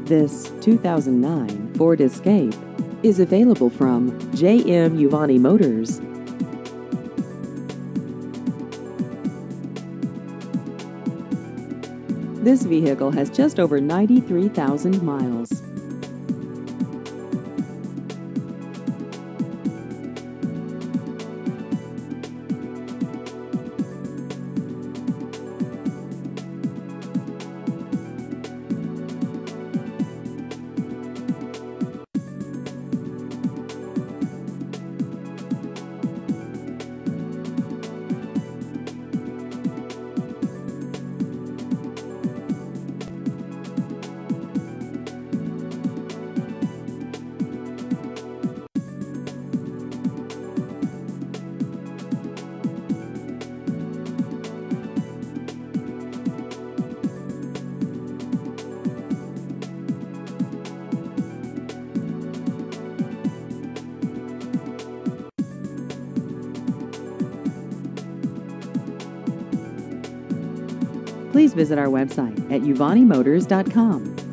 This 2009 Ford Escape is available from J.M. Uvanni Motors. This vehicle has just over 93,000 miles. Please visit our website at uvannimotors.com.